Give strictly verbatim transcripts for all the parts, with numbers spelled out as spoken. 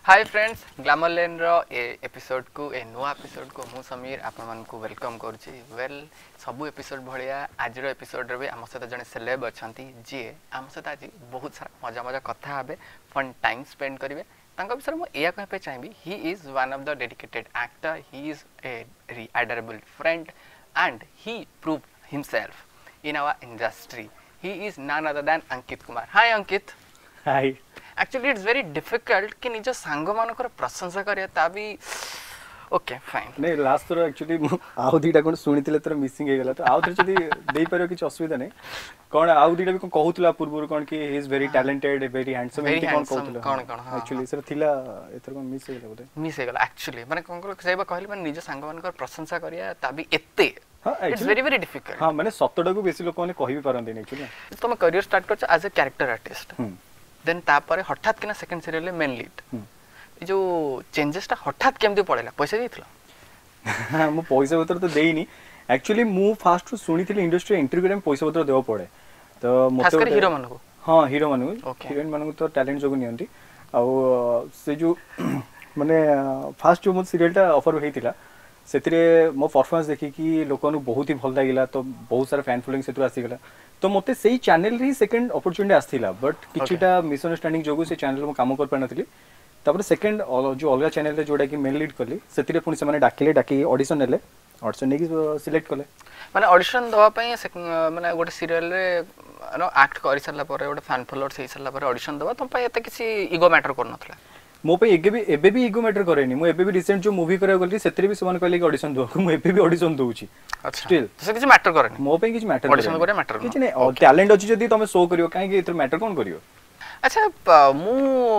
हाय friends glamour lane रो ए episode को ए नुआ एपिसोड को मु समीर आपण मन को वेलकम करछि। वेल सबु एपिसोड भलिया आज रो एपिसोड रे भी हम सहित जने सेलेब अछंती जे हम सहित आज बहुत सारा मजा मजा कथा हेबे फन टाइम स्पेंड करिवे। तांका विषय मु एया कहबे चाहिबी he is one of the dedicated actor, he is a adorable friend and he prove himself in our industry. He is none other than Ankit Kumar. Hi Ankit. Hi. Actually it's very difficult कि निज सांग मानकर प्रशंसा करिया ता भी ओके फाइन नहीं last थोड़ा एक्चुअली आउ दीटा कोन सुनितिले तर मिसिंग हे गेला तो आउ थोड़ा जदी देई परियो किछ असुविधा नै कोन आउ दीटा भी कोन कहूतला पूर्व कोन कि he is very talented very handsome and कोन कहूतला कोन कोन एक्चुअली सर थिला एतर कोन मिस हे गेला बोले मिस हे गेला एक्चुअली माने कोन को सेबा कहले माने निज सांग मानकर प्रशंसा करिया ता भी एते हां इट्स वेरी वेरी डिफिकल्ट। हां माने सत्तडा को बेसी लोक माने कहि भी पारंती नै एक्चुअली तुम करियर स्टार्ट करछ as a character artist then तापर हठात किना सेकंड सीरियल में मेन लीड जो चेंजेस टा हठात केमदे पड़ेला पैसा देइथला मु पैसा पत्र तो देइनी एक्चुअली मु फास्ट सुनिथिली इंडस्ट्री एंट्री करे पैसा पत्र देव पड़े तो मते खास कर हीरो मानको हां हीरो मानको हीरोइन मानको तो टैलेंट जोग नियंती आ से जो माने फास्ट जो मो सीरियल टा ऑफर हेतिला सेतिरे मो परफॉर्मेंस देखि कि लोकनु बहुत ही भल लागिला तो बहुत सारा फैन फॉलोइंग सेतु आसी गेला तो मते सेही चैनल री सेकंड अपॉर्चुनिटी आस्थिला बट किछिटा मिसअंडरस्टैंडिंग जोगु से चैनल मो काम कर पानथली तापर सेकंड जो अलगा चैनल रे जोडा कि मेन लीड करली सेतिरे पुनी से माने डाकिले डाकी ऑडिशन नेले ऑडिशन नेकी सिलेक्ट करले माने ऑडिशन दवा पई माने गोटे सीरियल रे नो एक्ट करि सरला पर गोटे फैन फॉलोअर्स हे सरला पर ऑडिशन दवा तुम पई एते किछि ईगो मैटर कर नथला मो पे एगे भी एबे भी ईगो मैटर करेनी मो एबे भी रिसेंट जो मूवी करे गली सेतरे भी समान कहले कि ऑडिशन दो मो एबे भी ऑडिशन दोउची अच्छा स्टिल से किछ मैटर करेनी मो पे किछ मैटर ऑडिशन करे मैटर किछ नै टैलेंट अछि जदी तमे शो करियो काहे कि इतर मैटर कोन करियो। अच्छा मु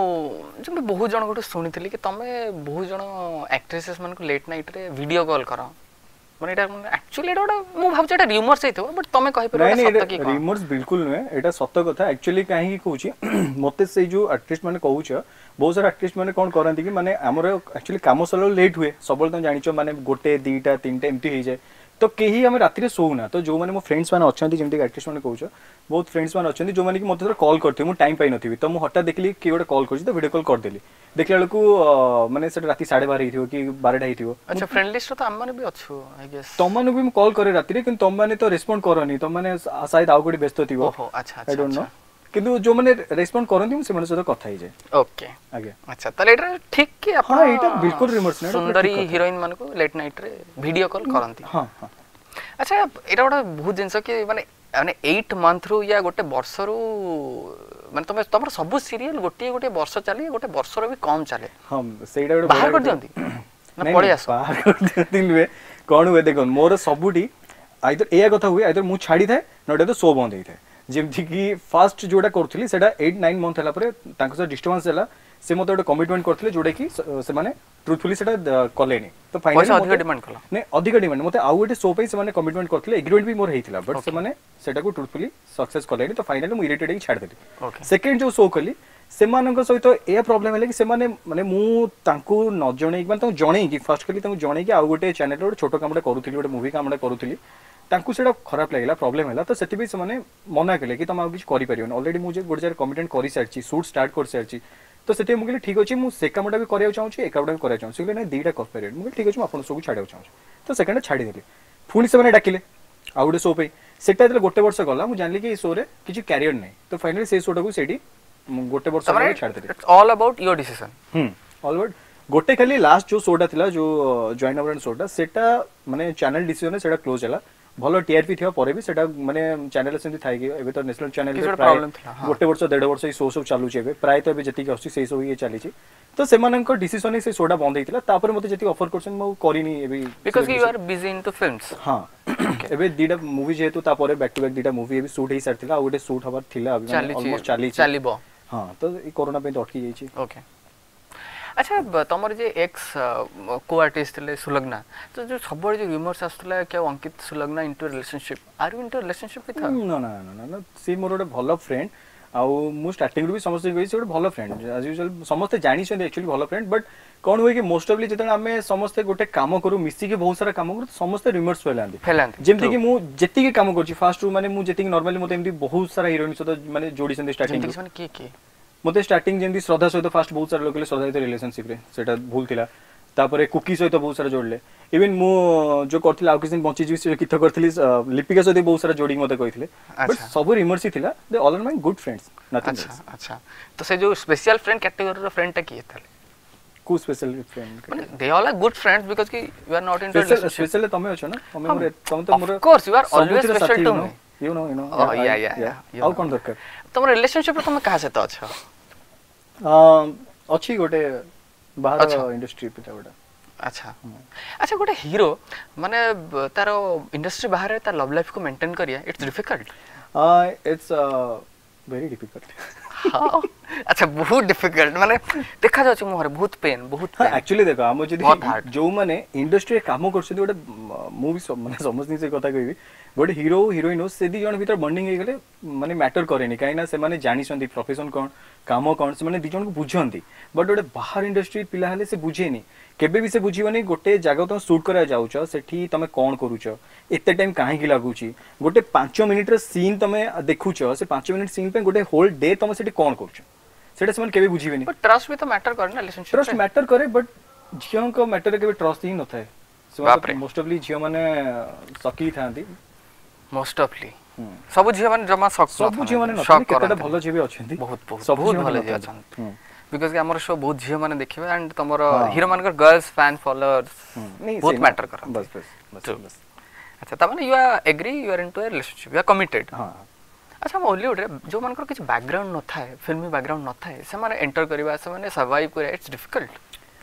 जब बहुत जन गोटे सुनिथिली कि तमे बहुत जन एक्ट्रेसेस मन को लेट नाइट रे वीडियो कॉल करा माने एटा एक्चुअली एटा मु भाबछ एटा रिमर्स हेतो बट तमे कहि पर सत्य की रिमर्स बिल्कुल नै एटा सत्य कथा एक्चुअली काहे कि कहूची मते से जो आर्टिस्ट माने कहूछ बहुत सारा आर्टिस्ट माने कोन करंती कि माने हमर एक्चुअली काम सलो लेट हुए सबल त जानिचो माने गोटे दीटा तीनटा एम्ति हे जाय तो केही हम राति रे सोउना तो जो माने मो फ्रेंड्स माने अछंती जेमति आर्टिस्ट माने कहूछ बहुत फ्रेंड्स माने अछंती जो माने कि मते कॉल करथि मु टाइम पाइ नथिबी तो मु हटा देखली कि गोटे कॉल करछि तो वीडियो कॉल कर देली देखला लकु माने से राति साढ़े बारह हिथियो कि बारह हिथियो अच्छा फ्रेंड लिस्ट तो हम माने भी अछु आई गेस तम माने भी कॉल करे राति रे किंतु तम माने तो रिस्पोंड करनी तम माने शायद आउ कोडी व्यस्त थिबो ओहो अच्छा अच्छा आई डोंट नो किंतु जो माने रिस्पोंड करंती मु से माने सहित कथा ही जाय ओके आगे अच्छा तले एटा ठीक कि अपन हां एटा बिल्कुल रिमर्स नै सुंदरी हीरोइन मान को लेट नाइट रे वीडियो कॉल करंती हां हां अच्छा एटा बडा बहुत जिंस कि माने माने आठ मंथ रु या गोटे वर्ष रु माने तमे तमर सब सीरियल गोटे गोटे वर्ष चले गोटे वर्ष रो भी कम चले हम सेटा गोटे बाहर कर दियंती ना पळे आस बाहर कर दियंती नुवे कोन हुए देखो मोर सबुटी आइदर एया कथा हुए आइदर मु छाडी थाए नोटे तो सो बंद हे थाए जेमथि कि फास्ट जोडा करथली सेटा आठ नौ मंथ हला परे तांको से डिस्टर्बेंस हला से मते गोटे कमिटमेंट करथले जोडा कि से माने ट्रूथफुली सेटा कलेनी तो फाइनली पैसा अधिक डिमांड कला नै अधिक डिमांड मते आउ गोटे शो पे से माने कमिटमेंट करथले एग्रीमेंट भी मोर हेतिला बट से माने सेटा को ट्रूथफुली सक्सेस कलेनी तो फाइनली मु इरिटेट छाड़ देली सेकंड जो शो कली से मानक सहित ए प्रॉब्लम है कि से माने माने मु तांको न जणे माने तांको जणे कि फर्स्ट कली तांको जणे कि आउ गोटे चैनल रो छोटो कामडा करूथली गोटे मूवी कामडा करूथली तांको सेटा खराब लागला प्रॉब्लम हैला तो सेति भी से माने मना केले कि तुम आ किछ करि परियो ऑलरेडी मुझे गोटे जार कमिटमेंट करि सारची शूट स्टार्ट कर सारची तो सेति मु कहले ठीक अछि मु से कामडा भी करिया चाहू छी एकाउडा भी करिया चाहू छी नै दीटा कर परियो मु ठीक अछि मु आपन सब छाडिया चाहू तो सेकंड छाडी देली फुनी से माने डाकिले आ गोटे शो पे सेटा जले गोटे वर्ष गला मु जानली कि शो रे किछ कैरियर नै तो फाइनली से शोटा को सेठी गोटे वर्ष गला छाड देली it's all about your decision हम ऑल अबाउट गोटे खाली लास्ट जो शोटा थिला जो जॉइन अवर शोटा सेटा माने चैनल डिसीजन सेटा क्लोज हला भलो टीआरपी थिया परे भी सेटा माने चैनल सेंति थाइ कि एबे तो नेशनल चैनल रे प्रॉब्लम थिला गोटे वर्ष डेढ़ वर्ष ई शो सब चालू छै एबे प्राय तो एबे जति कि सेई सब ये चाली छै तो से मानक डिसीजन से सोडा बंद हेतिला तापर मते जति ऑफर करछन मो करिनी एबे because you are busy into films हां एबे दीडा मूवी जेतु तापर बैक टू बैक दीडा मूवी एबे शूट हे सारथिला गोटे शूट हबार थिला ऑलमोस्ट चाली चालीबो हां तो ई कोरोना पे अटकी जाई छै ओके अच्छा तमर जे एक्स को आर्टिस्ट ले सुलग्ना तो जो सबरे जो रिमर्स आस्तला क्या Ankit Sulagna into relationship are you into relationship with no ना ना ना सी मोर गोटे भलो फ्रेंड आ मु स्टार्टिंग रू भी समस्त गई से गोटे भलो फ्रेंड एज यूजुअल समस्त जानि छै एक्चुअली भलो फ्रेंड बट कोन होय कि मोस्ट ऑफली जतन हमें समस्त गोटे काम करू मिसी के बहुत सारा काम करू समस्त रिमर्स फैलांदी फैलांदी जेमति कि मु जेति के काम करछि फास्ट रू माने मु जेति नॉर्मली मते एमति बहुत सारा हीरोइन सतो माने जोडी संदे स्टार्टिंग माने की की मते स्टार्टिंग जेंदी श्रद्धा सहित फास्ट बहुत सारा लोक श्रद्धा सहित रिलेशनशिप रे सेटा भूल थिला तापरे कुकी सहित बहुत सारा जोड़ले इवन मु जो करथिल आ किछ दिन बंची जी से किथ करथिली लिपिका सहित बहुत सारा जोड़ी मते कहिथिले बट सब इमर्सी थिला they all are my good friends nothing अच्छा अच्छा तो से जो स्पेशल फ्रेंड कैटेगरी रो फ्रेंड टा किए थाले को स्पेशल फ्रेंड माने they all are good friends because कि you are not in relationship special तमे अछो ना तमे मोरे तमे तो मोरे of course you are always special to me you know you know oh yeah yeah yeah आउ कोन दरकार तुम रिलेशनशिप रे तुम कहा से तो अछो अ अछि गोटे बाहर इंडस्ट्री पे गोटे अच्छा अच्छा गोटे हीरो माने तारो इंडस्ट्री बाहर तार लव लाइफ को मेंटेन करिया it's difficult it's very difficult हां अच्छा बहुत डिफिकल्ट माने देखा जाछ मोहरे बहुत पेन बहुत पेन एक्चुअली देखो हम जदी जो माने इंडस्ट्री काम करछथि गोटे मूवी माने समझनी से कथा कहबी गोटे हीरो हीरोइन से दी जण भीतर बॉन्डिंग हे गेले माने मैटर करेनी काई ना से माने जानि संदी प्रोफेशन कोन काम कोन से माने दी जण को बुझंती बट गोटे बाहर इंडस्ट्री पिला हले से बुझेनी केबे भी से बुझीबनी गोटे जगह तुम शूट करा जाउछ सेठी तमे कोन करूछ एते टाइम काहे की लागुची गोटे पाँच मिनिट रे सीन तमे देखुछ से पाँच मिनिट सीन पे गोटे होल डे तमे सेठी कोन करूछ सेटा से मन केबे बुझीबनी बट ट्रस्ट भी तो मैटर करे ना रिलेशनशिप ट्रस्ट मैटर करे बट झियो को मैटर केबे ट्रस्ट ही न थाए सो मोस्ट ऑफली झियो माने सकी थांती मोस्ट ऑफली सब झियो माने जमा सक सब झियो माने न केतेटा भलो झियो भी अछंती बहुत बहुत सब बहुत भलो झियो अछंती बिकॉज़ हमर शो बहुत झियो माने देखिबे एंड तमरो हीरो मानकर गर्ल्स फैन फॉलोअर्स बहुत मैटर कर बस बस बस अच्छा त माने you are agree you are into a relationship you are committed हां अच्छा हॉलीवुड रे जो मानकर किछ बैकग्राउंड न थाए फिल्मी बैकग्राउंड न थाए से माने एंटर करबा से माने सर्वाइव करे इट्स डिफिकल्ट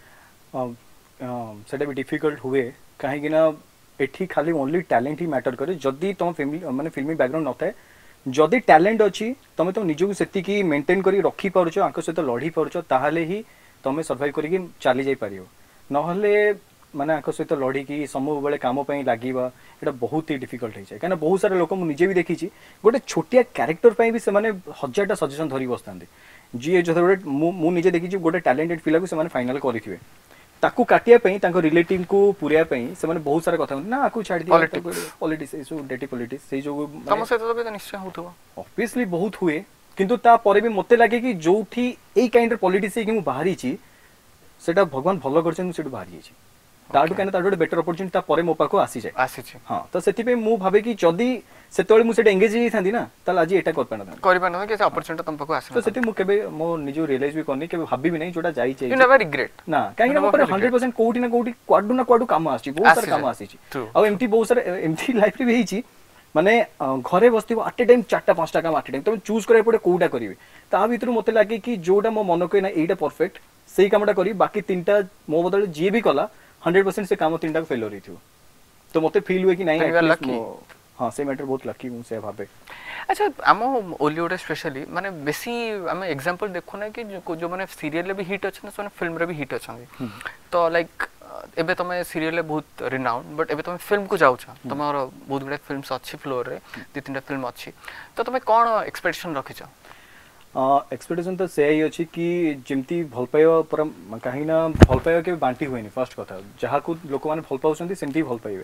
अ सेटा भी डिफिकल्ट हुए काहे कि ना एठी खाली ओनली टैलेंट ही मैटर करे जदी तुम फैमिली माने फिल्मी बैकग्राउंड न थाए जदी टैलेंट अछि तमे तो निजो सेति की मेंटेन करी रखी पारुछो आंको सहित लढी पारुछो ताहाले ही तमे सर्वाइव करी कि चली जाई पारियो नहले माने आंको सहित लढी की समूह बेले काम पई लागिबा एटा बहुत ही डिफिकल्ट है छै काना बहुत सारे लोक मु निजे भी देखि छी गोटे छोटिया कैरेक्टर पई भी से माने हजारटा सजेशन धरी बसतांदे जी जो गोटे मु निजे देखि छी गोटे टैलेंटेड पिला को से माने फाइनल करिथिबे ताकू काटिया पई तांको रिलेटिव को पुरिया पई से माने बहुत सारा कथा ना आकू छाड़ दिया पॉलिटिक्स इशू डेटी पॉलिटिक्स से जो तम से तो भी निश्चय होथबो ऑब्वियसली बहुत हुए किंतु ता परे भी मते लागे कि जोठी एई काइंड ऑफ पॉलिटिक्स कि मु बाहरी छी सेटा भगवान भलो करछन सेटु बाहरी छी ताडू काने ताडू बेटर अपॉर्चुनिटी ता परे मो पाको आसी जाय आसी छी हां तो सेति पे मु भाबे कि जदी सेतोळे मु सेटा एंगेज ही थांदी ना ताल आज एटा कर पाना करि पाना कि अपॉर्चुनिटी तम पाको आसी तो सेति मु केबे मो निजो रियलाइज भी करनी केबे भाबी भी नहीं जोटा जाई छै यू नेवर रिग्रेट ना काहे ना पर हंड्रेड परसेंट कोठी ना कोठी क्वाडू ना क्वाडू काम आसी बहुत सारा काम आसी छी आ एमटी बहुत सारा एमटी लाइफ रे भी छी माने घरे बसतिबो एट टाइम चारटा पांचटा काम एट टाइम तुम चूज करे पड़े कोउटा करिवे ता भीतर मते लागे कि जोटा मो मन को ना एटा परफेक्ट सेही कामटा करी बाकी तीनटा मो बदल जे भी कला हंड्रेड परसेंट से काम तीनटा फेल रही थी तो मते फील हुए कि नहीं हां से मैटर बहुत लकी मु से भाबे अच्छा हम हॉलीवुड स्पेशली माने बेसी हम एग्जांपल देखो ना कि जो, जो माने सीरियल भी हिट अछि ना सोने फिल्म रे भी हिट अछि तो लाइक एबे तमे सीरियल बहुत रिनाउंड बट एबे तमे फिल्म को जाउ छ तमरो बहुत गुडे फिल्म्स अछि फ्लोर रे दि तीनटा फिल्म अछि तो तमे कोन एक्सपेक्टेशन रखि छ एक्सपेक्टेशन तो से ही अछि कि जेमती भल पाइबा पर काहे ना भल पाइबा के बांटी होइनी फर्स्ट कथा जहा को लोक माने भल पाउछंती सेमती भल पाइबे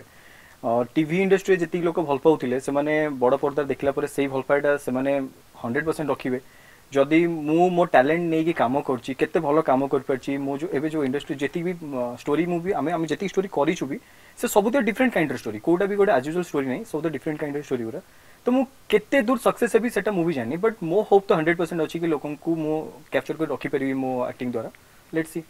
टीवी इंडस्ट्री जति लोक भल पाउथिले से माने बड़ पर्दा देखला पर सेही भल पाइडा से माने हंड्रेड परसेंट रखिबे जदी मु मो टैलेंट नै कि काम करछि केते भलो काम कर परछि मो जो एबे जो इंडस्ट्री जति भी स्टोरी मूवी हमें हम जति स्टोरी करि छु भी से सब तो डिफरेंट काइंड ऑफ स्टोरी कोडा भी गोटे एज यूजुअल स्टोरी नै सब तो डिफरेंट काइंड ऑफ स्टोरी उरा तो मु केते दूर सक्सेस है भी सेटा मूवी जानी बट मो होप तो हंड्रेड परसेंट अछि कि लोकन को मो कैप्चर कर रखि परिबी मो एक्टिंग द्वारा लेट्स सी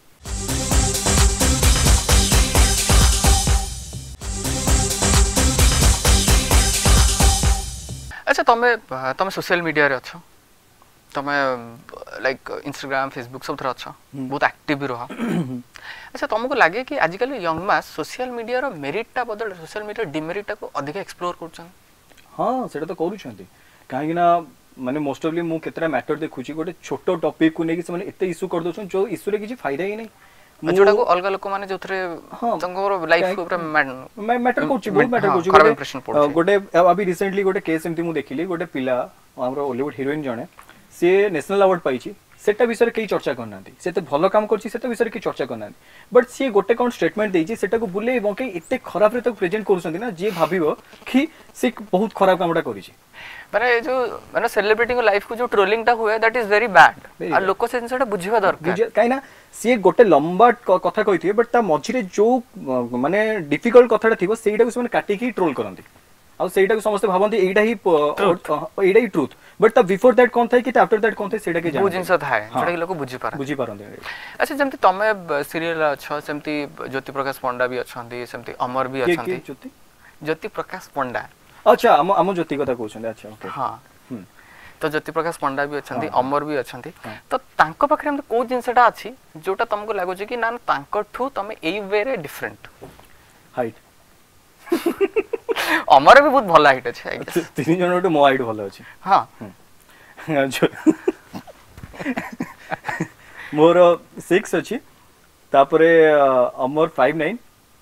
अच्छा तमे तमे सोशल मीडिया रे अछो तमे लाइक इंस्टाग्राम फेसबुक सब थरा अछो बहुत एक्टिव भी रहो अच्छा तुमको लागे कि आजकल यंग मास सोशल मीडिया रो मेरिट टा बदल सोशल मीडिया डिमेरिट को अधिक एक्सप्लोर करछन हां सेटा तो करूछंती काहे ना माने मोस्ट ऑफली मु केतरा मैटर देखुची गोटे छोटो टॉपिक को नेकी से माने एते इशू कर दोछन जो इशू रे किछि फायदा ही नहीं जोटा को अलग लोक माने जोथरे तंगोर लाइफ ऊपर मैं मैटर कोची बहुत मैटर कोची गोटे गोटे अभी रिसेंटली गोटे केस एमती मु देखिली गोटे पिला हमरो हॉलीवुड हीरोइन जणे से नेशनल अवार्ड पाइची सेटा विषय कई चर्चा करना से तो भल काम कर विषय कई चर्चा करना बट सी गोटे कौन स्टेटमेंट देती से बुले बंकई एत खराब रे प्रेजेंट कर जी भाव कि सी बहुत खराब कामटा कर माने जो माने सेलिब्रिटी को लाइफ को जो ट्रोलिंग टा हुए दैट इज वेरी बैड आ लोक से जिनसटा बुझिबा दरकार काई ना सी गोटे लंबा कथा कहिथिबे बट ता मझिरे जो माने डिफिकल्ट कथाटा थिबो सेटा को से काटी की ट्रोल करंती आ सेटा को समस्त भाबंती एटा ही एटा ही ट्रुथ बट ता बिफोर दैट कोन थाय कि आफ्टर दैट कोन थाय सेटा के जान बु जिंस थाय जेटा कि लोक बुझि पारा बुझि पारंती अच्छा जेमति तमे सीरियल अच्छा सेमति ज्योति प्रकाश पंडा भी अछंती सेमति अमर भी अछंती ज्योति ज्योति प्रकाश पंडा अच्छा हम हम ज्योति कथा कहउछन अच्छा ओके हां तो ज्योति प्रकाश पंडा भी अछंती अमर भी अछंती तो तांको पाखरे हम को जिंसटा अछि जोटा तुमको लागो जे कि ना तांको ठू तमे एई वे रे डिफरेंट हाइट अमर भी बहुत भला हाइट अछि आई गेस तीन जन ओटे मो हाइट भला अछि हां मोर सिक्स अछि तापरे अमर फाइव नाइन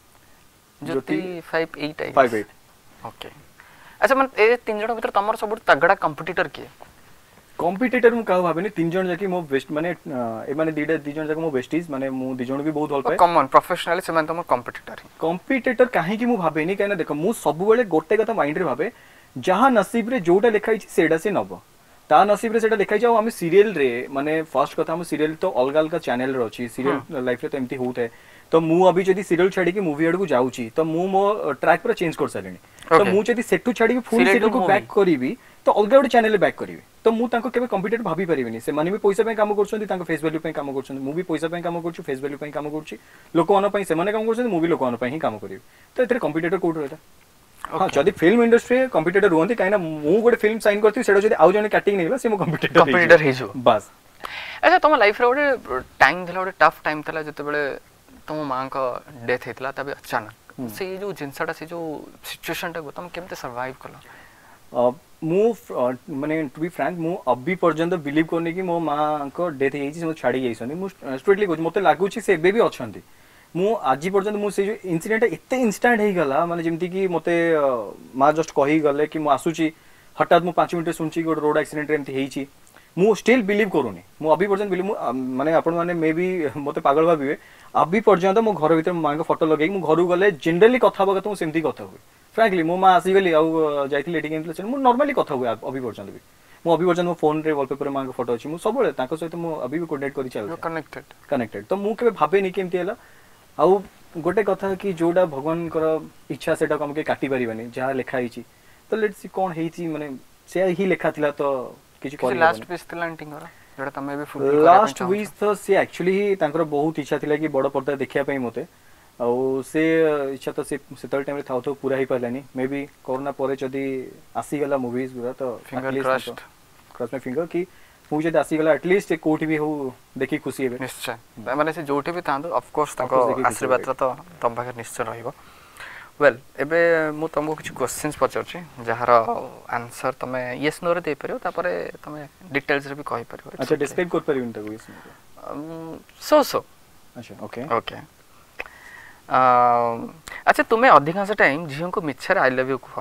ज्योति five eight I five eight okay अच्छा मन ए तीन जन भीतर तमर सब तगड़ा कंपटीटर के कंपटीटर मु का भाबेनी तीन जन जाकी मो बेस्ट माने ए माने दीडा दी जन जाक मो बेस्टीज माने मु दी जन भी बहुत हल पाए कॉमन प्रोफेशनली से मन तमर कंपटीटर कंपटीटर काहे कि मु भाबेनी काहे ना देखो मु सब बेले गोटे कथा माइंड रे भाबे जहां नसीब रे जोटा लिखाई छी सेडा से नबो ता नसीब रे सेटा लिखाई जाओ हम सीरियल रे माने फर्स्ट कथा हम सीरियल तो अलग अलग चैनल रे अछि सीरियल लाइफ रे तो एमती होत है तो मु अभी जदी सीरियल छाडी के मूवी एड को जाउची तो मु मो ट्रैक पर चेंज कर सालेनी तो मु जदी सेटू छाडी के फुल सीरियल को बैक करीबी तो अलग गोटे चैनल बैक करीबी तो मु तांको केबे कंप्यूटर भाबी परिबिनी से माने भी पैसा पे काम करछंती तांको फेस वैल्यू पे काम करछंती मु भी पैसा पे काम करछु फेस वैल्यू पे काम करछु लोक माने पे से माने काम करछंती मु भी लोक माने पे ही काम करिबी तो एतरे कंप्यूटर कोड रहता हां जदी फिल्म इंडस्ट्री कंप्यूटर रुहंती काइना मु गोटे फिल्म साइन करथि सेडा जदी आउ जने काटिंग नेला से मु कंप्यूटर कंप्यूटर हे जो बस अच्छा तुम लाइफ रे गोटे टाइम थला गोटे टफ टाइम थला जते बेले तुम मां का डेथ हेतला तबे अचानक से जो जिंसटा से जो सिचुएशन टा तुम केमते सर्वाइव कलो मु माने टू बी फ्रैंक मु अभी पर्यंत बिलीव करने कि मो मां को डेथ हे छी मो छाडी गइसनी मु स्ट्रेटली कहू मते लागु छी से बे भी अछंती मु आज पर्यंत मु से जो इंसिडेंट एते इंस्टेंट हे गला माने जेमती कि मते मां जस्ट कहि गले कि मु आसु छी हठात मु पाँच मिनिट सुनची गोड रोड एक्सीडेंट एमती हे छी मु स्टिल बिलीव करूनी मु अभी पर्यंत बिलीव माने आपण माने मे बी मते पागल भाबिबे अभी पर्यंत मो घर भीतर मां को फोटो लगे मु घर गले जनरली कथा बगत मु सेमती कथा हुए फ्रैंकली मो मां आसी गली आ जाइथिले एटी गेम मु नॉर्मली कथा हुए अभी पर्यंत भी मु अभी पर्यंत मो फोन रे वॉलपेपर मां को फोटो अछि मु सब बेले ताको सहित मु अभी भी कोऑर्डिनेट करि चाल कनेक्टेड कनेक्टेड तो मु केबे भाबे नि केमती हला आ गोटे कथा कि जोडा भगवान कर इच्छा सेटा हमके काटी परिबानी जहा लिखा हिची तो लेट्स सी कोन हेची माने से ही लिखा थिला तो किछि करि लास्ट पिस थिला एंटिंग करा जोडा तमे भी फुल लास्ट विश तो से एक्चुअली तांकर बहुत इच्छा थिला कि बड़ पर्दा देखिया पई मते आ से इच्छा तो से सेतल टाइम रे थाउ तो पूरा ही पालानी मे बी कोरोना परे जदी आसी गला मूवीज पूरा तो finger crossed cross my finger कि मूवी जदी आसी गला एटलीस्ट कोठी भी हो देखि खुशी हेबे निश्चय माने से जोठी भी तांदो ऑफ कोर्स ताको आशीर्वाद तो तम पाखे निश्चय रहइबो वेल एबे मु तुमको कुछ क्वेश्चंस पचाउछि जहार आंसर तमे यस नो रे दे परियो तापरे तमे डिटेल्स रे भी कहि परियो अच्छा डिस्क्राइब कर परियो ताको यस नो सो सो अच्छा ओके ओके अच्छा तुम्हें अधिकांश टाइम झियो को मिच्छर आई लव यू कह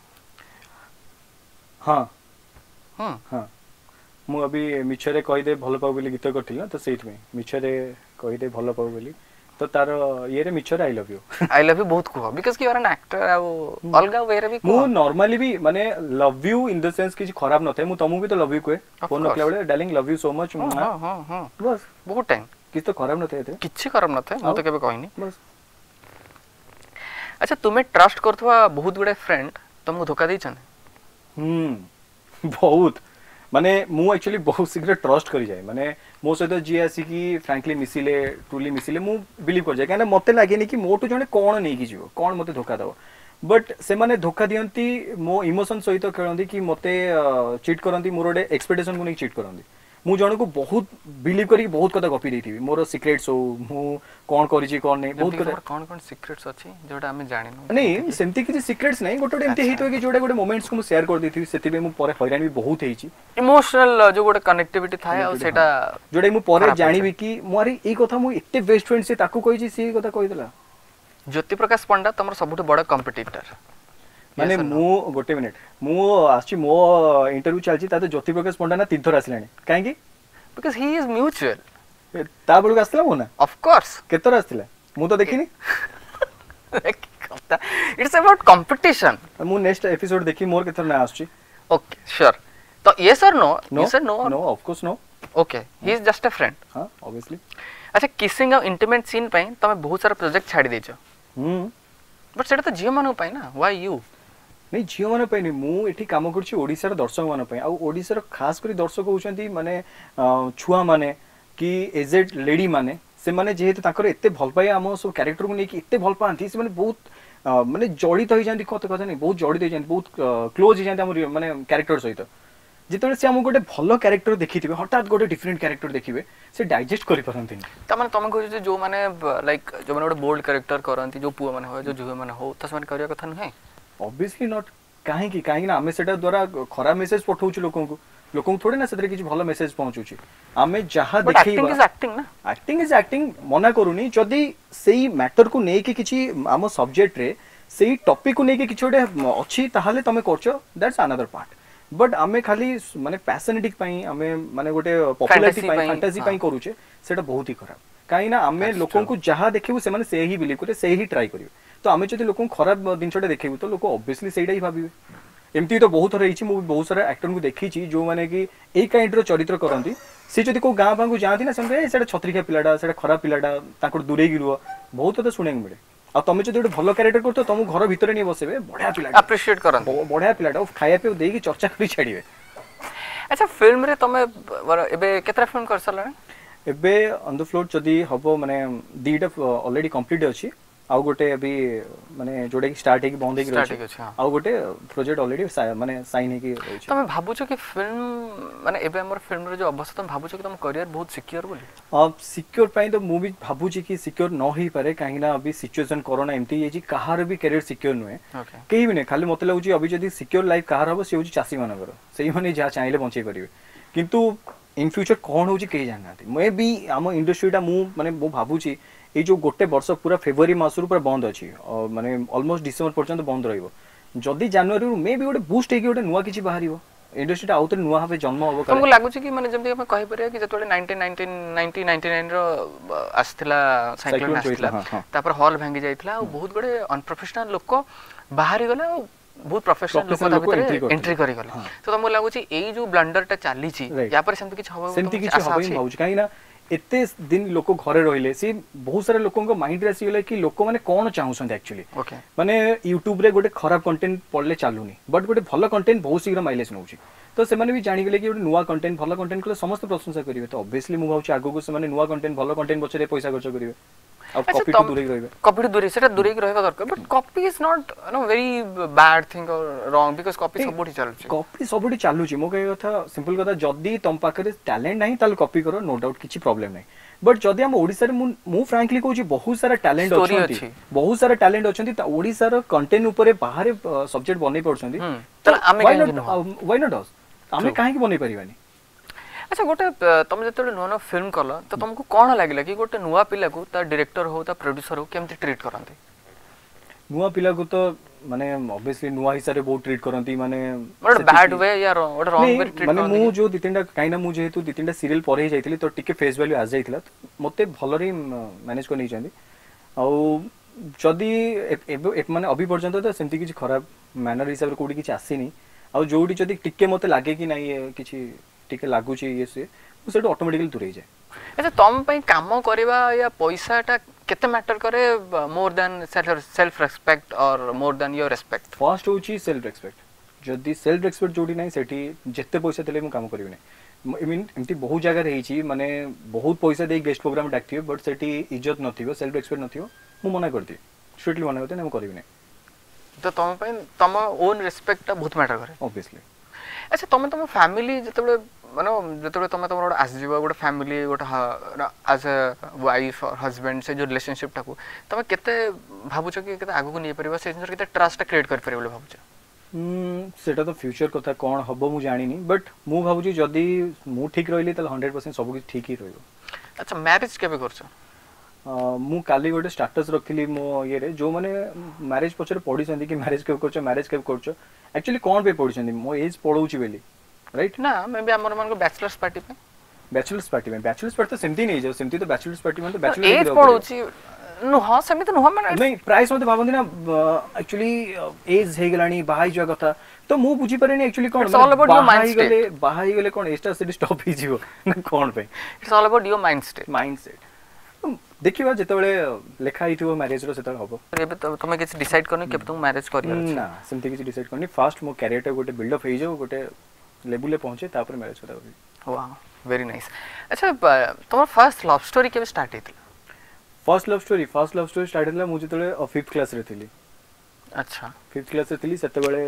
हां हां हां मु अभी मिच्छरे कहि दे भलो पाउ बोली गीत करथिला तो सेइत में मिच्छरे कहि दे भलो पाउ बोली तो तार ये रे मिच्छर I love you I love you बहुत कह बिकॉज़ कि यू आर एन एक्टर आ अलगा वे रे भी मु नॉर्मली भी माने love you in the sense कि खराब न थे मु तमु भी तो लव यू कहे फोन नकला बेले darling love you so much हां हां हां बस बहुत टाइम कि तो खराब न थे थे किछि खराब न थे मु तो केबे कहिनी बस अच्छा तुम्हें ट्रस्ट करथवा बहुत गुडे फ्रेंड तुमको धोखा दै छन हम्म बहुत माने मु एक्चुअली बहुत शीघ्र ट्रस्ट करि जाय माने मो सहित जी आसी की फ्रैंकली मिसिले ट्रूली मिसिले मु बिलीव कर जाय काना मते लागेनी कि मोटू जने कोन नै कि जीवो कोन मते धोखा दबो बट से माने धोखा दियंती मो इमोशन सहित खेलंती कि मते चीट करंती मोर ओडे एक्सपेक्टेशन को नै चीट करंती मु जण को बहुत बिलीव करी बहुत कथा गपी देथिबी मोर सीक्रेट्स हो मु कोन करि छी कोन नै बहुत कथा कोन कोन सीक्रेट्स अछि जोटा हमें जानि न नै सेमती कि सीक्रेट्स नै गोटो एमती हेतो कि जोटा गोटे मोमेंट्स को मु शेयर कर देथिबी सेतिबे मु परे हैरान भी बहुत हेची इमोशनल जो गोटे कनेक्टिविटी थाए आ सेटा जोडे मु परे जानिबी कि मोरी ए कथा मु एते बेस्ट फ्रेंड से ताकू कहि छी से कथा कहि देला ज्योति प्रकाश पंडा तमर सबुठ बड़ कंपटीटर माने मु गोटे मिनिट मु आछि मो इंटरव्यू चलछि ताते ज्योति प्रकाश पंडा ना तीन थर आसलानी काहे कि because he is mutual. ए, ता बेलू आसला मो ना Of course. केतर आसला मु तो देखिनी It's about competition. मु नेक्स्ट एपिसोड देखी मोर केतर ना आछी Okay, sure. So yes or no? No You said no. No of course no Okay, he is just a friend. हां ऑब्वियसली अच्छा किसिंग और इंटीमेट सीन पई तमे बहुत सारा प्रोजेक्ट छाड़ी देछो. हम बट सेटा तो झियो मानु पई ना. Why you? नहीं झील मान पाई मु एठी काम करछि ओडिसा र दर्शक मान पाई आ ओडिसा र खास करी दर्शक होचंती माने छुआ माने कि एजेड लेडी माने से माने जेहेतु ताकर एते भल पाई हम सब कैरेक्टर को नेकी एते भल पांती से माने बहुत माने जड़ित हो जांती कत कत नहीं बहुत जड़ित हो जांती बहुत क्लोज हो जांती हमर माने कैरेक्टर सहित जितने से हम गोटे भल कैरेक्टर देखिथिबे हठात गोटे डिफरेंट कैरेक्टर देखिबे से डाइजेस्ट करि परंती त माने तमे कहू जे जो माने लाइक जो माने गोटे बोल्ड कैरेक्टर करंती जो पुआ माने हो जो जुए माने हो तस माने करिया कथा नहे. ऑब्वियसली नॉट काहे की काहे ना हमें सेटा द्वारा खराब मैसेज पठाउछु लोकन को लोकन थोड़े ना सेतरे किछ भलो मैसेज पहुंचुची हमें जहां बट एक्टिंग देखिबा इज एक्टिंग ना. एक्टिंग इज एक्टिंग मना करूनी जदि सेही मैटर को नै कि किछि आम सब्जेक्ट रे सेही टॉपिक को नै कि किछि ओडे अछि ताहाले तमे करछो दैट्स अनदर पार्ट बट आमे खाली माने पैशनेटिक पई आमे माने गोटे पॉपुलैरिटी पई फैंटेसी पई करूचे सेटा बहुत ही खराब काहे ना आमे लोकन को जहां देखिबो से माने सेही बिलीव करे सेही ट्राई करियो तो आमे जदि लोकन खराब दिनछटे देखिबो तो लोक ऑब्वियसली सेटा ही भाबिबे एमती तो बहुत थर रही मु बहुत सारा एक्टर को देखी जो माने कि ए काइंड रो चरित्र करंती से जदि को गां भांगु जांती ना से सेटा छत्रिका पिलाडा सेटा खराब पिलाडा ताकर दूरे गिरुवा बहुत तो सुने मिले आ तमे जदि गोटे भलो कैरेक्टर करतो तुम घर भीतर नहीं बसेबे बढ़िया पिलाडा अप्रिशिएट करन बढ़िया पिलाडा खाया पे देई कि चर्चा करी छाड़ीबे. अच्छा फिल्म रे तमे एबे केतरा फिल्म कर सलने एबे ऑन द फ्लोर जदि हबो माने दीटा ऑलरेडी कंप्लीट अछि आ गोटे अभी माने जोडे की स्टार्ट है कि बंद है कि रहछि आ गोटे प्रोजेक्ट ऑलरेडी माने साइन है कि रहछि. तमे भाबु छ कि फिल्म माने एबे हमर फिल्म रे जो अवस्था तमे भाबु छ कि तम करियर बहुत सिक्योर बोली. अब सिक्योर पई तो मु भी भाबु छी कि सिक्योर न होई पारे काहे ना अभी सिचुएशन कोरोना एमती है जी कहार भी करियर सिक्योर नहे केही भी नै खाली मते लागु छी अभी जदी सिक्योर लाइफ कहार हबो से होची चासी मानकर सेही माने जा चाहिले बंचै परिबे किंतु इन फ्यूचर कोन होची केही जाननाती मे भी हम इंडस्ट्रीटा मु माने मु भाबु छी ए जो गोटे वर्ष पूरा फेब्रुआरी मासरु पूरा बंद अछि माने ऑलमोस्ट डिसेंबर पर्यंत बंद रहइबो जदी जनवरी मे भी गोटे बूस्ट हेकी गोटे नुवा किछि बाहरिबो इंडस्ट्रीटा आउत नुवा भाबे जन्म होबो हमको लागु छी कि माने जेमति हम कहि परिया कि जतोले नाइनटीन नाइंटी नाइन रो आस्थिला साइक्लोन आस्थिला तापर हॉल भांगी जाइतला और बहुत बड़े अनप्रोफेशनल लोक बाहरी गले बहुत प्रोफेशनल लोक ता भीतर एंट्री करि गले तो हमको लागु छी एई जो ब्लंडरटा चाली छी या पर सेमति किछ होबो सेमति किछ होबो ही भाउछ काई ना एते दिन लोक घरे रहिले सी बहुत सारे लोकन को माइंड रे आसी गेले कि लोक माने कोन चाहुछन एक्चुअली माने YouTube रे गोटे खराब कंटेंट पड़ले चालुनी बट गोटे भलो कंटेंट बहुत शीघ्र माइलेज नउची तो से माने भी जानि गेले कि गोटे नुवा कंटेंट भलो कंटेंट कले समस्त प्रशंसा करिवे तो ऑब्वियसली मु भाउची आगो को से माने नुवा कंटेंट भलो कंटेंट बचरे पैसा खर्च करिवे अब कॉपी टू दूरे रहबे कॉपी टू दूरे सेटा दूरे रहबा दरकार but copy is not no very bad thing or wrong because copy सबोठी चालुची कॉपी सबोठी चालुची मो कहे कथा सिंपल कथा जदी तम पाखरे टैलेंट नाही ताल कॉपी करो नो डाउट किछि प्रॉब्लम नाही बट जदि हम ओडिसा रे मु फ्रैंकली कहूची बहुत सारा टैलेंट अछंती बहुत सारा टैलेंट अछंती त ओडिसा रो कंटेंट ऊपर बाहर सब्जेक्ट बनै पड़छंती त आमे व्हाई नॉट अस आमे काहे कि बनै परिबानी. अच्छा गोटे तुम जते नुआ नुआ फिल्म कल तो तुमको कौन लगे कि गोटे नुआ पिला को ता डायरेक्टर हो ता प्रोड्यूसर हो केमती ट्रीट करंती नुआ पिला को तो माने ऑब्वियसली नुआ हिसाब रे बहुत ट्रीट करंती माने बट बैड वे या ओटे रॉन्ग वे ट्रीट माने मु जो दितिंडा काइना मु जेहेतु दितिंडा सीरियल परे जाइतिली तो टिके फेस वैल्यू आ जाइतिला मते भलो रे मैनेज को नै चांदी आ जदी माने अभी पर्यंत तो सेमती किछ खराब मैनर हिसाब रे कोडी किछ आसीनी आ जोडी जदी टिके मते लागे कि नै किछ टिके लागु छी ये से वो सेट ऑटोमेटिकली दूर ही जाए. अच्छा तुम पई काम करबा या पैसाटा केते मैटर करे more than self respect or more than your respect. First होची सेल्फ रेस्पेक्ट जदी सेल्फ रेस्पेक्ट जोडी नै सेठी जत्ते पैसा देले मु काम करबी नै आई मीन एमती बहुत जगह रही छी माने बहुत पैसा दे गेस्ट प्रोग्राम डाक्टियो बट सेठी इज्जत नथिबो सेल्फ रेस्पेक्ट नथिबो मु मना करती स्ट्रिक्टली मना करते नै मु करबी नै तो तुम पई तम ओन रेस्पेक्ट बहुत मैटर करे ऑब्वियसली. अच्छा तुम तुम फैमिली जतबे मानो जतबे तुम तुम आस जीवा गोटे फैमिली गोटे एज अ वाइफ और हस्बैंड से जो रिलेशनशिप टाको तुम केते भाबुछ कि केते आगु को नै परिबा से केते ट्रस्ट क्रिएट कर परिबो भाबुछ. हम्म सेटा तो फ्यूचर कथा कोन हबो मु जानिनी बट मु भाबुची जदी मु ठीक रहली त हंड्रेड परसेंट सब कुछ ठीक ही रहइबो. अच्छा मैरिज केबे करछ मु काली गोटे स्टेटस रखिली मो ये रे जो माने मैरिज पछरे पढी छथि कि मैरिज केबे करछ मैरिज केबे करछ एक्चुअली कोन पे पढी छथि मो एज पढौची बेली राइट ना मे बी हमर मन को बैचलर्स पार्टी पे बैचलर्स पार्टी में बैचलर्स पार्टी तो सेमती नहीं जाओ सेमती तो बैचलर्स पार्टी में तो बैचलर एज पड़ोची नुह सेमिति नुह माने नहीं प्राइस मते भाबंती ना एक्चुअली एज हे गलानी बाहाई जो कथा तो मु बुझी पारेनी एक्चुअली कोन बाहाई गले बाहाई गले कोन एस्टा सिटी स्टॉप ही जीवो ना कोन पे it's all about your mind state mind set देखिबा जेतबेले लेखा हिथिबो मैरिज रो सेतल हबो एबे तमे किछ डिसाइड करनी केबे तुम मैरिज करिया ना सेमती किछ डिसाइड करनी फर्स्ट मो कैरियर टा गोटे बिल्ड अप हे जाओ गोटे लेवल ले पहुंचे तापर मैरिज करा वाओ वेरी नाइस अच्छा तुम्हारा फर्स्ट लव स्टोरी केबे स्टार्ट हेतला first love story first love story start हेतला मु जेतले फिफ्थ क्लास रे थिली अच्छा फिफ्थ क्लास रे थिली सेते बेले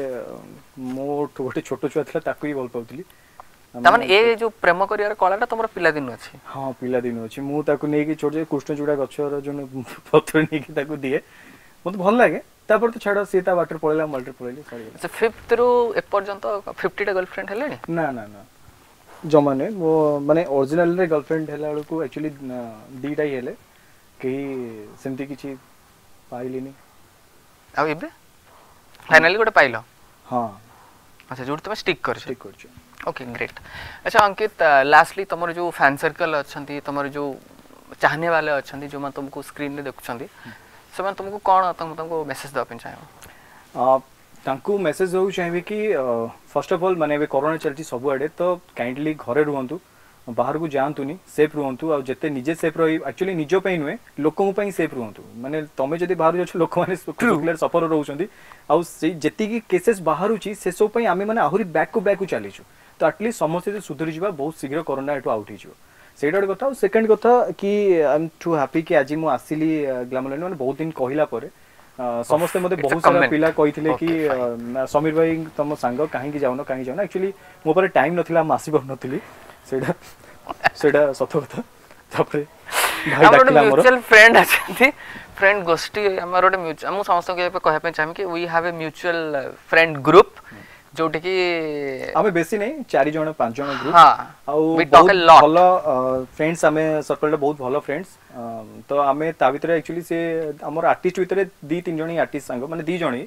मो गोटे छोटो छुआ थला ताकू ही बोल पाउतली तमन ए जो प्रेम करियार कलाटा तमरा पिला दिन अछि हां पिला दिन अछि मु ताकू नै कि छोट जे कृष्ण चूड़ा गछर जोन पत्र नै कि ताकू दिए मते भल लागे तापर तो छाड़ा सीता वाटर पळेला मल्टर पळेली सॉरी अच्छा फिफ्थ रो ए पर्यंत पचास टा गर्लफ्रेंड हेलेनी ना ना ना जमाने वो माने ओरिजिनल रे गर्लफ्रेंड हेला को एक्चुअली दीटा ही हेले कहीं सेमती किछि पाइलिनी अब एबे फाइनली गोटे पाइलो हां अच्छा जोड तुम स्टिक कर स्टिक करछ ओके ग्रेट अच्छा अंकित लास्टली तमर जो फैन सर्कल अछंती तमर जो चाहने वाले अछंती जो मैं तुमको स्क्रीन रे देखछंती से मैं तुमको कोन तुम तुमको मैसेज दपन चाहे आ तांको मैसेज हो चाहिए कि फर्स्ट ऑफ ऑल माने बे कोरोना चलची सब आडे तो काइंडली घरे रहंतु बाहर को जानतुनी सेफ रहंतु आ जते निजे सेफ रही एक्चुअली निजो पई नुए लोकन पई सेफ रहंतु माने तमे जदी बाहर जछ लोक माने रेगुलर सफर रहउछंती आ से जति की केसेस बाहरुची से सब पई आमे माने आहुरी बैक को बैक को चलीछु तो एटलीस्ट समस्या सुधरी जिबा बहुत शीघ्र कोरोना एटू आउट हिजो सेडर कथा सेकंड कथा कि आई एम टू हैप्पी कि आज मु आसिली ग्लैमर माने बहुत दिन कहिला परे समस्त मते बहुत सारा पिला कहिथिले कि समीर भाई तुम सांग काहे की जाउनो काहे जाउनो एक्चुअली मो पर टाइम नथिला मासी बर नथिली सेडा सेडा सत कथा तापरे भाई डाकला मोर म्यूचुअल फ्रेंड अछंती फ्रेंड गोष्ठी हमर ओटे म्यूचुअल हम समस्त के कहै पे चाहम कि we have a mutual friend group जोटे कि आमे बेसी नै चार जण पांच जण ग्रुप हां आउ बहुत भलो फ्रेंड्स आमे सर्कल बहुत भलो फ्रेंड्स तो आमे ता भितरे एक्चुअली से हमर आर्टिस्ट भितरे दी तीन जणी आर्टिस्ट संग माने दी जणी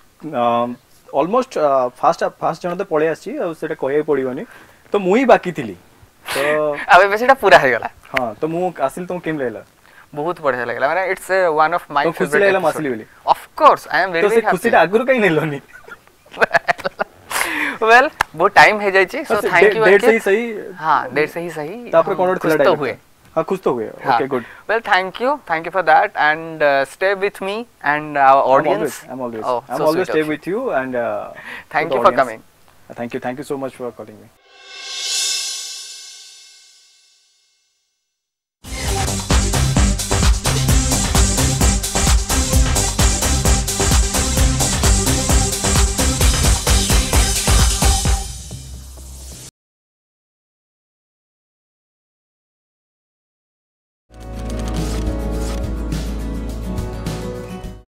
ऑलमोस्ट फास्ट फास्ट जण तो पळे आछि आ सेटा कहै पड़िबनी तो मुई बाकी थिली तो अबे बेसीटा पूरा हो गेला हां तो मु आसिल तुम केम लेला बहुत बढ़िया लागला माने it's one of my favourite खुशी लागला मासली बोली of course I am very happy तो खुशीटा आगुर कहीं नेलोनी वेल वो टाइम है जाई छी सो थैंक यू डेट सही सही हां डेट सही सही तापर कोन थला तो हुए हां कुछ तो हुए okay good well thank you thank you for that and stay with me and our audience I am always I am always stay with you and thank you for coming thank you thank you so much for calling me